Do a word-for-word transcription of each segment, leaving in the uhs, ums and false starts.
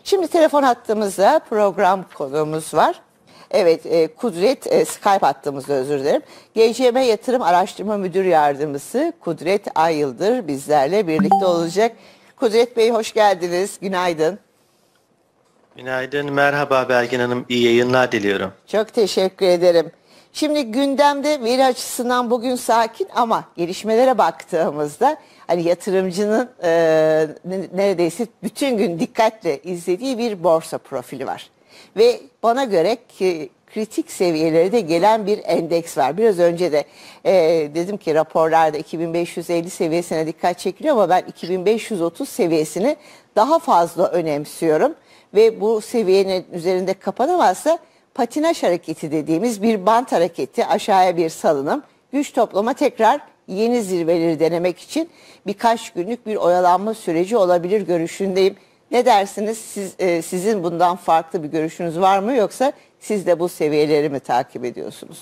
Şimdi telefon hattımızda program konuğumuz var. Evet, e, Kudret, e, Skype hattımızda özür dilerim. G C M Yatırım Araştırma Müdür Yardımcısı Kudret Ayıldır bizlerle birlikte olacak. Kudret Bey hoş geldiniz, günaydın. Günaydın, merhaba Belgin Hanım, iyi yayınlar diliyorum. Çok teşekkür ederim. Şimdi gündemde veri açısından bugün sakin ama gelişmelere baktığımızda hani yatırımcının e, neredeyse bütün gün dikkatle izlediği bir borsa profili var. Ve bana göre ki, kritik seviyelere de gelen bir endeks var. Biraz önce de e, dedim ki raporlarda iki bin beş yüz elli seviyesine dikkat çekiliyor ama ben iki bin beş yüz otuz seviyesini daha fazla önemsiyorum. Ve bu seviyenin üzerinde kapanamazsa patinaj hareketi dediğimiz bir bant hareketi, aşağıya bir salınım, güç toplama, tekrar yeni zirveleri denemek için birkaç günlük bir oyalanma süreci olabilir görüşündeyim. Ne dersiniz? Siz, e, sizin bundan farklı bir görüşünüz var mı, yoksa siz de bu seviyeleri mi takip ediyorsunuz?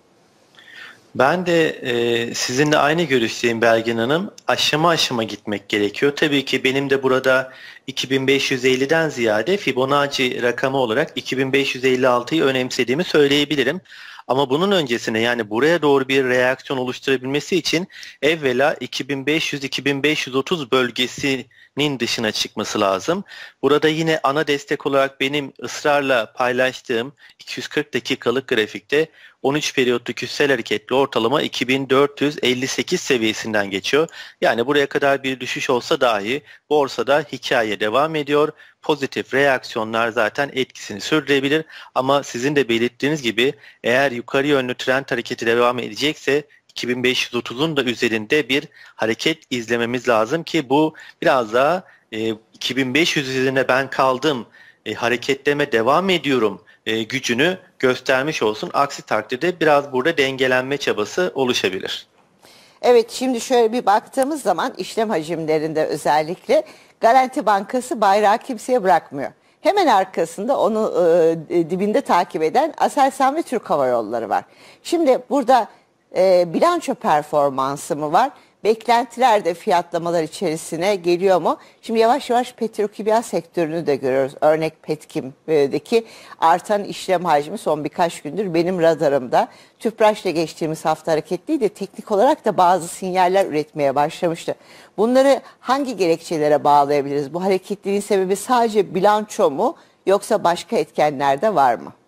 Ben de e, sizinle aynı görüşteyim Belgin Hanım. Aşama aşama gitmek gerekiyor. Tabii ki benim de burada iki bin beş yüz elliden ziyade Fibonacci rakamı olarak iki bin beş yüz elli altıyı önemsediğimi söyleyebilirim. Ama bunun öncesine, yani buraya doğru bir reaksiyon oluşturabilmesi için evvela iki bin beş yüz iki bin beş yüz otuz bölgesinin dışına çıkması lazım. Burada yine ana destek olarak benim ısrarla paylaştığım iki yüz kırk dakikalık grafikte on üç periyotlu küçüsel hareketli ortalama iki bin dört yüz elli sekiz seviyesinden geçiyor. Yani buraya kadar bir düşüş olsa dahi borsada hikaye devam ediyor. Pozitif reaksiyonlar zaten etkisini sürdürebilir ama sizin de belirttiğiniz gibi eğer yukarı yönlü trend hareketi devam edecekse iki bin beş yüz otuzun da üzerinde bir hareket izlememiz lazım ki bu biraz daha e, iki bin beş yüz üzerine ben kaldım, e, hareketleme devam ediyorum e, gücünü göstermiş olsun. Aksi takdirde biraz burada dengelenme çabası oluşabilir. Evet, şimdi şöyle bir baktığımız zaman işlem hacimlerinde özellikle Garanti Bankası bayrağı kimseye bırakmıyor. Hemen arkasında onu e, dibinde takip eden Aselsan ve Türk Hava Yolları var. Şimdi burada e, bilanço performansı mı var? Beklentiler de fiyatlamalar içerisine geliyor mu? Şimdi yavaş yavaş petrokimya sektörünü de görüyoruz. Örnek Petkim'deki artan işlem hacmi son birkaç gündür benim radarımda. Tüpraş'la geçtiğimiz hafta hareketliydi. Teknik olarak da bazı sinyaller üretmeye başlamıştı. Bunları hangi gerekçelere bağlayabiliriz? Bu hareketliliğin sebebi sadece bilanço mu, yoksa başka etkenler de var mı?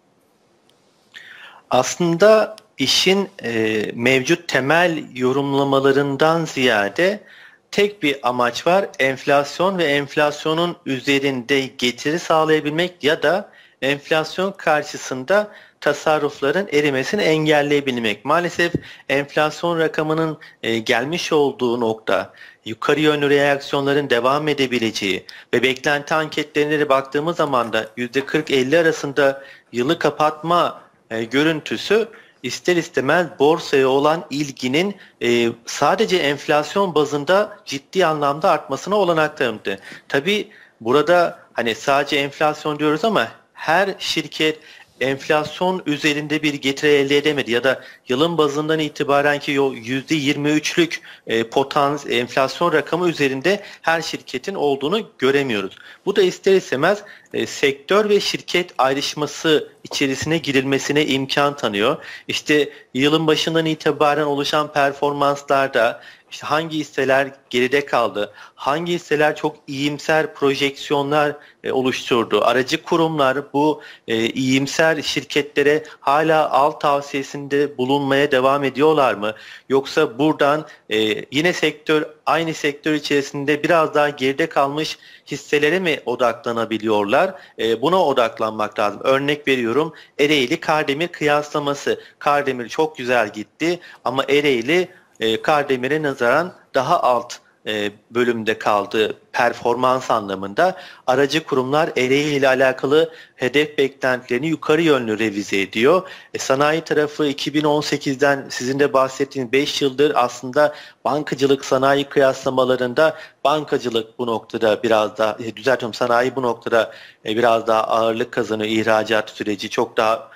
Aslında işin e, mevcut temel yorumlamalarından ziyade tek bir amaç var: enflasyon ve enflasyonun üzerinde getiri sağlayabilmek ya da enflasyon karşısında tasarrufların erimesini engelleyebilmek. Maalesef enflasyon rakamının e, gelmiş olduğu nokta, yukarı yönlü reaksiyonların devam edebileceği ve beklenti anketlerine baktığımız zaman da yüzde kırk elli arasında yılı kapatma e, görüntüsü ister istemez borsaya olan ilginin e, sadece enflasyon bazında ciddi anlamda artmasına olanak tanıdı. Tabii burada hani sadece enflasyon diyoruz ama her şirket enflasyon üzerinde bir getiri elde edemedi ya da yılın bazından itibaren ki o yüzde yirmi üçlük e, potans enflasyon rakamı üzerinde her şirketin olduğunu göremiyoruz. Bu da ister istemez e, sektör ve şirket ayrışması içerisine girilmesine imkan tanıyor. İşte yılın başından itibaren oluşan performanslarda İşte hangi hisseler geride kaldı, hangi hisseler çok iyimser projeksiyonlar e, oluşturdu, aracı kurumlar bu e, iyimser şirketlere hala al tavsiyesinde bulunmaya devam ediyorlar mı? Yoksa buradan e, yine sektör, aynı sektör içerisinde biraz daha geride kalmış hisselere mi odaklanabiliyorlar? E, buna odaklanmak lazım. Örnek veriyorum, Ereğli Kardemir kıyaslaması. Kardemir çok güzel gitti ama Ereğli E, Kardemir'e nazaran daha alt e, bölümde kaldı performans anlamında. Aracı kurumlar Ereğli ile alakalı hedef beklentilerini yukarı yönlü revize ediyor. E, sanayi tarafı iki bin on sekizden sizin de bahsettiğiniz beş yıldır aslında bankacılık sanayi kıyaslamalarında bankacılık bu noktada biraz daha e, düzeltiyorum sanayi bu noktada e, biraz daha ağırlık kazanıyor. İhracat süreci çok daha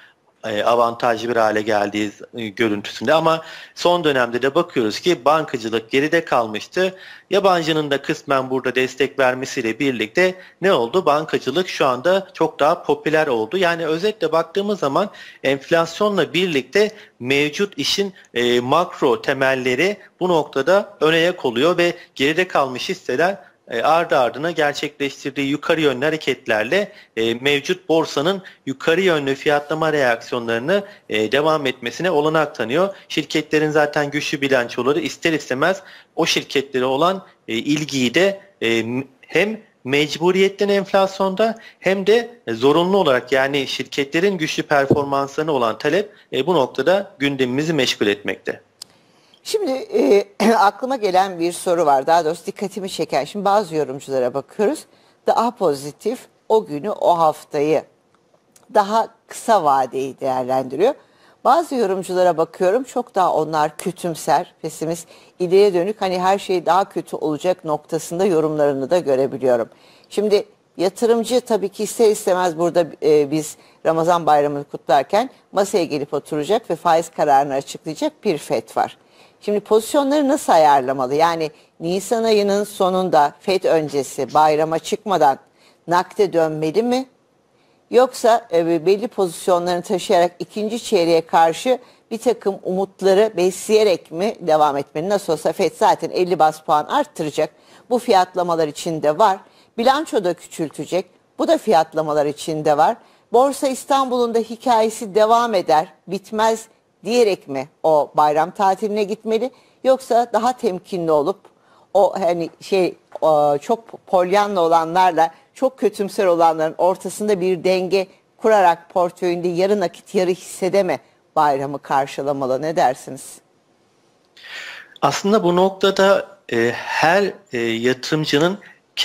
e, avantajlı bir hale geldiği e, görüntüsünde, ama son dönemde de bakıyoruz ki bankacılık geride kalmıştı. Yabancının da kısmen burada destek vermesiyle birlikte ne oldu? Bankacılık şu anda çok daha popüler oldu. Yani özetle baktığımız zaman enflasyonla birlikte mevcut işin e, makro temelleri bu noktada öne yak oluyor ve geride kalmış hisseler e, ardı ardına gerçekleştirdiği yukarı yönlü hareketlerle e, mevcut borsanın yukarı yönlü fiyatlama reaksiyonlarını e, devam etmesine olanak tanıyor. Şirketlerin zaten güçlü bilançoları ister istemez o şirketlere olan e, ilgiyi de e, hem mecburiyetten enflasyonda hem de zorunlu olarak, yani şirketlerin güçlü performanslarına olan talep e, bu noktada gündemimizi meşgul etmekte. Şimdi e, aklıma gelen bir soru var. Daha doğrusu dikkatimi çeken. Şimdi bazı yorumculara bakıyoruz. Daha pozitif, o günü, o haftayı, daha kısa vadeyi değerlendiriyor. Bazı yorumculara bakıyorum, çok daha onlar kötümser, pesimist, ileriye dönük, hani her şey daha kötü olacak noktasında yorumlarını da görebiliyorum. Şimdi yatırımcı tabii ki ister istemez burada e, biz Ramazan bayramını kutlarken masaya gelip oturacak ve faiz kararını açıklayacak bir FED var. Şimdi pozisyonları nasıl ayarlamalı? Yani Nisan ayının sonunda FED öncesi bayrama çıkmadan nakde dönmeli mi? Yoksa e, belli pozisyonlarını taşıyarak ikinci çeyreğe karşı bir takım umutları besleyerek mi devam etmeli? Nasıl olsa FED zaten elli bas puan arttıracak. Bu fiyatlamalar içinde var. Bilanço da küçültecek. Bu da fiyatlamalar içinde var. Borsa İstanbul'un da hikayesi devam eder, bitmez diyerek mi o bayram tatiline gitmeli? Yoksa daha temkinli olup o hani şey o, çok polyanla olanlarla çok kötümser olanların ortasında bir denge kurarak portföyünde yarı nakit yarı hissede mi bayramı karşılamalı? Ne dersiniz? Aslında bu noktada e, her e, yatırımcının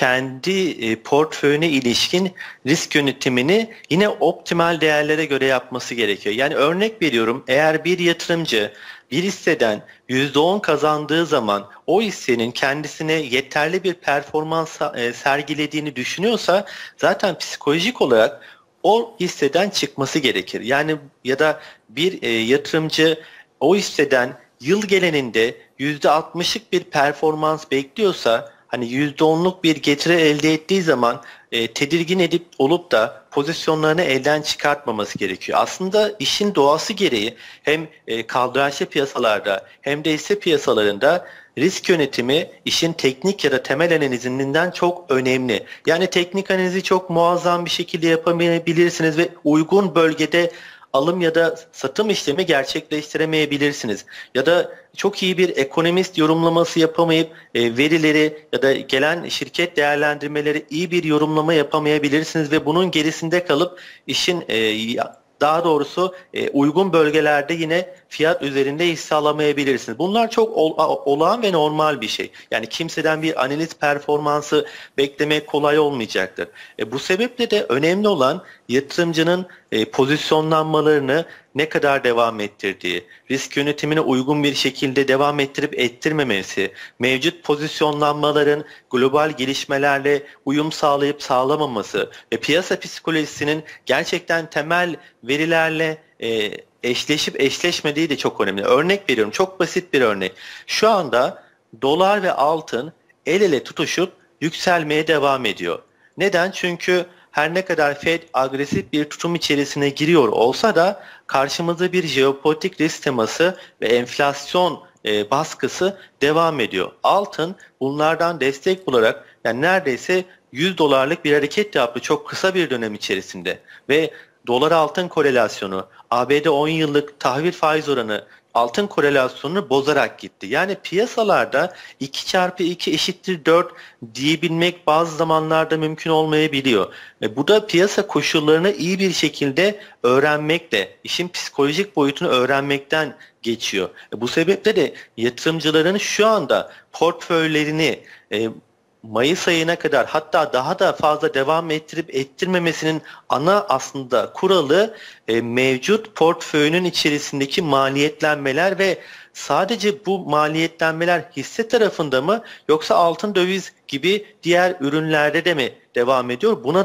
kendi e, portföyüne ilişkin risk yönetimini yine optimal değerlere göre yapması gerekiyor. Yani örnek veriyorum, eğer bir yatırımcı bir hisseden yüzde on kazandığı zaman o hissenin kendisine yeterli bir performans e, sergilediğini düşünüyorsa zaten psikolojik olarak o hisseden çıkması gerekir. Yani ya da bir e, yatırımcı o hisseden yıl geleninde yüzde altmışlık bir performans bekliyorsa, hani yüzde onluk bir getiri elde ettiği zaman e, tedirgin edip olup da pozisyonlarını elden çıkartmaması gerekiyor. Aslında işin doğası gereği hem e, kaldıraçlı piyasalarda hem de hisse piyasalarında risk yönetimi işin teknik ya da temel analizinden çok önemli. Yani teknik analizi çok muazzam bir şekilde yapamayabilirsiniz ve uygun bölgede alım ya da satım işlemi gerçekleştiremeyebilirsiniz. Ya da çok iyi bir ekonomist yorumlaması yapamayıp e, verileri ya da gelen şirket değerlendirmeleri iyi bir yorumlama yapamayabilirsiniz ve bunun gerisinde kalıp işin e, daha doğrusu e, uygun bölgelerde yine fiyat üzerinde hisse alamayabilirsiniz. Bunlar çok ol, olağan ve normal bir şey. Yani kimseden bir analiz performansı beklemek kolay olmayacaktır. E, bu sebeple de önemli olan yatırımcının e, pozisyonlanmalarını ne kadar devam ettirdiği, risk yönetimine uygun bir şekilde devam ettirip ettirmemesi, mevcut pozisyonlanmaların global gelişmelerle uyum sağlayıp sağlamaması ve piyasa psikolojisinin gerçekten temel verilerle e, eşleşip eşleşmediği de çok önemli. Örnek veriyorum, çok basit bir örnek. Şu anda dolar ve altın el ele tutuşup yükselmeye devam ediyor. Neden? Çünkü her ne kadar Fed agresif bir tutum içerisine giriyor olsa da karşımızda bir jeopolitik risk teması ve enflasyon e, baskısı devam ediyor. Altın bunlardan destek bularak yani neredeyse yüz dolarlık bir hareket yaptı çok kısa bir dönem içerisinde ve dolar altın korelasyonu, A B D on yıllık tahvil faiz oranı altın korelasyonunu bozarak gitti. Yani piyasalarda iki çarpı iki eşittir dört diyebilmek bazı zamanlarda mümkün olmayabiliyor. Ve bu da piyasa koşullarını iyi bir şekilde öğrenmekle, işin psikolojik boyutunu öğrenmekten geçiyor. Bu sebeple de yatırımcıların şu anda portföylerini e, Mayıs ayına kadar hatta daha da fazla devam ettirip ettirmemesinin ana aslında kuralı e, mevcut portföyünün içerisindeki maliyetlenmeler ve sadece bu maliyetlenmeler hisse tarafında mı yoksa altın döviz gibi diğer ürünlerde de mi devam ediyor? Buna da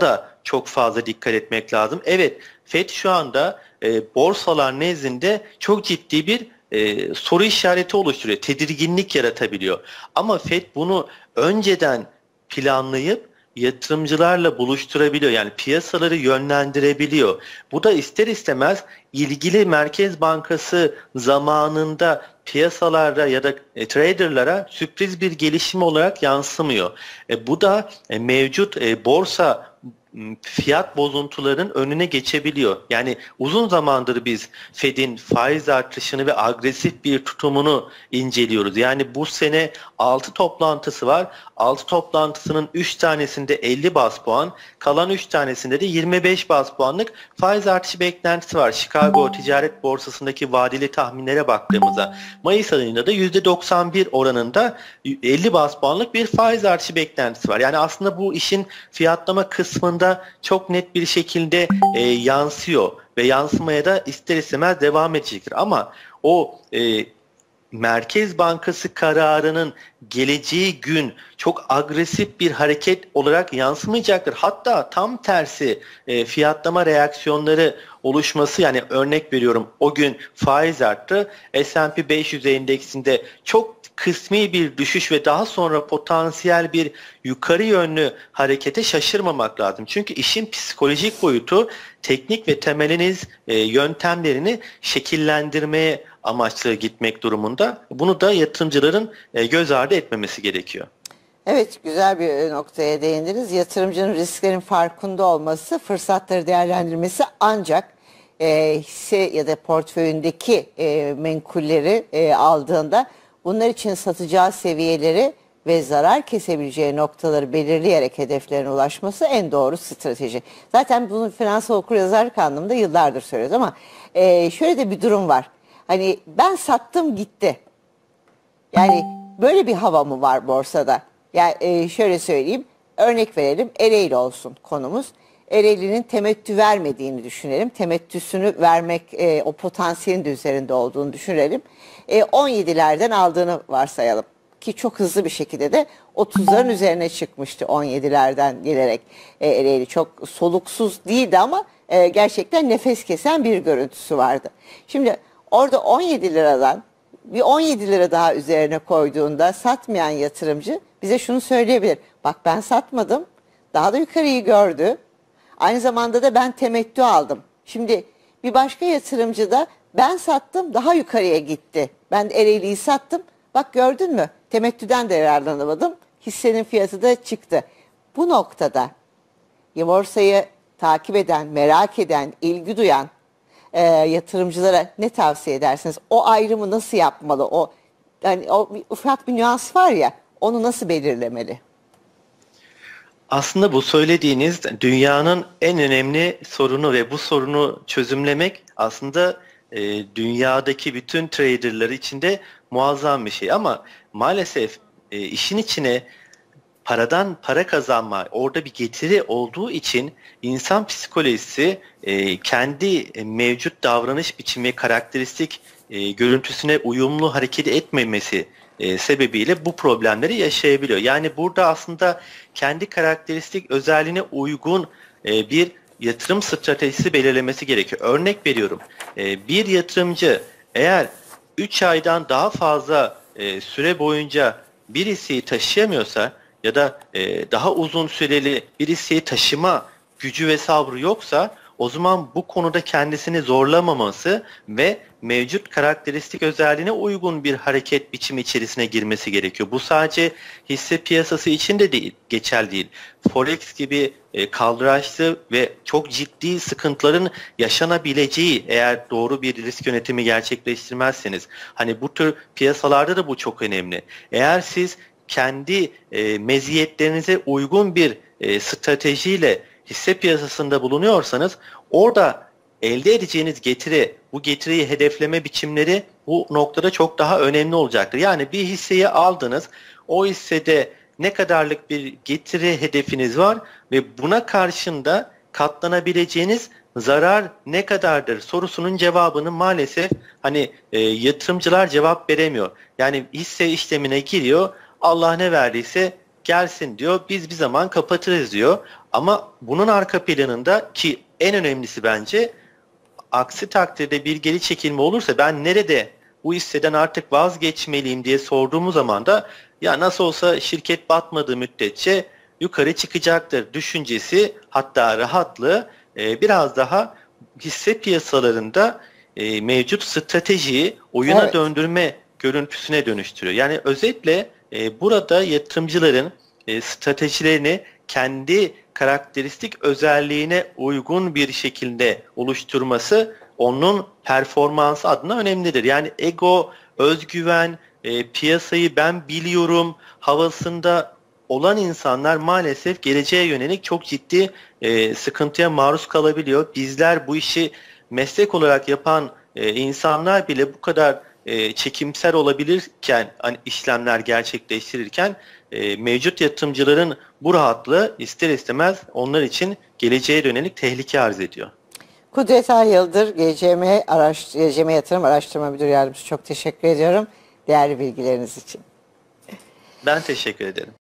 çok fazla dikkat etmek lazım. Evet, Fed şu anda e, borsalar nezdinde çok ciddi bir e, soru işareti oluşturuyor. Tedirginlik yaratabiliyor. Ama Fed bunu önceden planlayıp yatırımcılarla buluşturabiliyor. Yani piyasaları yönlendirebiliyor. Bu da ister istemez ilgili Merkez Bankası zamanında piyasalarda ya da e, traderlara sürpriz bir gelişim olarak yansımıyor. E, bu da e, mevcut e, borsa fiyat bozuntularının önüne geçebiliyor. Yani uzun zamandır biz Fed'in faiz artışını ve agresif bir tutumunu inceliyoruz. Yani bu sene altı toplantısı var. altı toplantısının üç tanesinde elli baz puan, kalan üç tanesinde de yirmi beş baz puanlık faiz artışı beklentisi var. Chicago Ticaret Borsası'ndaki vadeli tahminlere baktığımızda Mayıs ayında da yüzde doksan bir oranında elli baz puanlık bir faiz artışı beklentisi var. Yani aslında bu işin fiyatlama kısmında çok net bir şekilde e, yansıyor ve yansımaya da ister istemez devam edecektir. Ama o e, Merkez Bankası kararının geleceği gün çok agresif bir hareket olarak yansımayacaktır. Hatta tam tersi e, fiyatlama reaksiyonları oluşması, yani örnek veriyorum, o gün faiz arttı. S and P beş yüz endeksinde çok kısmi bir düşüş ve daha sonra potansiyel bir yukarı yönlü harekete şaşırmamak lazım. Çünkü işin psikolojik boyutu teknik ve temeliniz e, yöntemlerini şekillendirmeye amaçlı gitmek durumunda. Bunu da yatırımcıların e, göz ardı etmemesi gerekiyor. Evet, güzel bir noktaya değindiniz. Yatırımcının risklerin farkında olması, fırsatları değerlendirmesi, ancak e, hisse ya da portföyündeki e, menkulleri e, aldığında bunlar için satacağı seviyeleri ve zarar kesebileceği noktaları belirleyerek hedeflerine ulaşması en doğru strateji. Zaten bunu finansal okuryazarlık anlamında yıllardır söylüyoruz ama e, şöyle de bir durum var. Hani ben sattım gitti. Yani böyle bir hava mı var borsada? Yani e, şöyle söyleyeyim, örnek verelim, Ereğli olsun konumuz. Ereğli'nin temettü vermediğini düşünelim. Temettüsünü vermek, e, o potansiyelin de üzerinde olduğunu düşünelim. E, on yedilerden aldığını varsayalım. Ki çok hızlı bir şekilde de otuzların üzerine çıkmıştı on yedilerden gelerek. E, Ereğli çok soluksuz değildi ama e, gerçekten nefes kesen bir görüntüsü vardı. Şimdi orada on yedi liradan bir on yedi lira daha üzerine koyduğunda satmayan yatırımcı bize şunu söyleyebilir. Bak, ben satmadım, daha da yukarıyı gördü. Aynı zamanda da ben temettü aldım. Şimdi bir başka yatırımcı da ben sattım, daha yukarıya gitti. Ben Ereğli'yi sattım. Bak, gördün mü? Temettüden de yararlanamadım. Hissenin fiyatı da çıktı. Bu noktada borsayı takip eden, merak eden, ilgi duyan e, yatırımcılara ne tavsiye edersiniz? O ayrımı nasıl yapmalı? O yani o bir, ufak bir nüans var ya, onu nasıl belirlemeli? Aslında bu söylediğiniz dünyanın en önemli sorunu ve bu sorunu çözümlemek aslında e, dünyadaki bütün traderlar için de muazzam bir şey. Ama maalesef e, işin içine paradan para kazanma, orada bir getiri olduğu için insan psikolojisi e, kendi e, mevcut davranış biçimi, karakteristik e, görüntüsüne uyumlu hareket etmemesi e, sebebiyle bu problemleri yaşayabiliyor. Yani burada aslında kendi karakteristik özelliğine uygun e, bir yatırım stratejisi belirlemesi gerekiyor. Örnek veriyorum, e, bir yatırımcı eğer üç aydan daha fazla e, süre boyunca bir hisseyi taşıyamıyorsa ya da e, daha uzun süreli bir hisseyi taşıma gücü ve sabrı yoksa, o zaman bu konuda kendisini zorlamaması ve mevcut karakteristik özelliğine uygun bir hareket biçimi içerisine girmesi gerekiyor. Bu sadece hisse piyasası için de değil, geçerli değil. Forex gibi e, kaldıraçlı ve çok ciddi sıkıntıların yaşanabileceği, eğer doğru bir risk yönetimi gerçekleştirmezseniz, hani bu tür piyasalarda da bu çok önemli. Eğer siz kendi e, meziyetlerinize uygun bir e, stratejiyle hisse piyasasında bulunuyorsanız, orada elde edeceğiniz getiri, bu getiriyi hedefleme biçimleri bu noktada çok daha önemli olacaktır. Yani bir hisseyi aldınız, o hissede ne kadarlık bir getiri hedefiniz var ve buna karşında katlanabileceğiniz zarar ne kadardır sorusunun cevabını maalesef hani e, yatırımcılar cevap veremiyor. Yani hisse işlemine giriyor, Allah ne verdiyse gelsin diyor. Biz bir zaman kapatırız diyor. Ama bunun arka planında ki en önemlisi bence aksi takdirde bir geri çekilme olursa ben nerede bu hisseden artık vazgeçmeliyim diye sorduğumuz zaman da ya nasıl olsa şirket batmadığı müddetçe yukarı çıkacaktır düşüncesi, hatta rahatlığı e, biraz daha hisse piyasalarında e, mevcut stratejiyi oyuna Evet. döndürme görüntüsüne dönüştürüyor. Yani özetle e, burada yatırımcıların e, stratejilerini kendi karakteristik özelliğine uygun bir şekilde oluşturması onun performansı adına önemlidir. Yani ego, özgüven, e, piyasayı ben biliyorum havasında olan insanlar maalesef geleceğe yönelik çok ciddi e, sıkıntıya maruz kalabiliyor. Bizler bu işi meslek olarak yapan e, insanlar bile bu kadar e, çekimser olabilirken, hani işlemler gerçekleştirirken e, mevcut yatırımcıların bu rahatlığı ister istemez onlar için geleceğe dönelik tehlike arz ediyor. Kudret Ay-Yıldır, G C M, Araş G C M Yatırım Araştırma Müdür Yardımcısı, çok teşekkür ediyorum değerli bilgileriniz için. Ben teşekkür ederim.